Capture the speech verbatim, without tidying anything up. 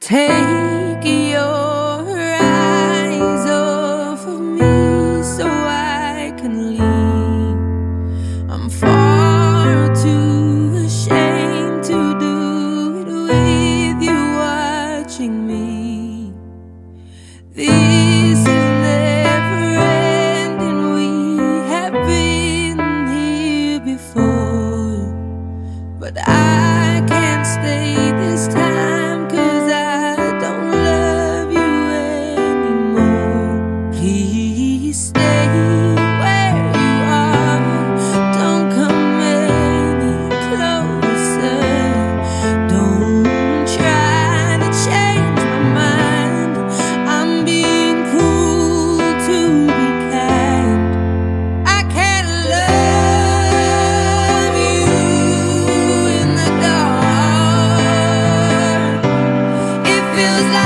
Take your eyes off of me so I can leave. I'm far too ashamed to do it with you watching me. This is never ending, we have been here before, but I can't stay this time 'cause I don't love you anymore. Please stay where you are, don't come any closer. Don't try to change my mind, I'm being cruel to be kind. I can't love you in the dark. It feels like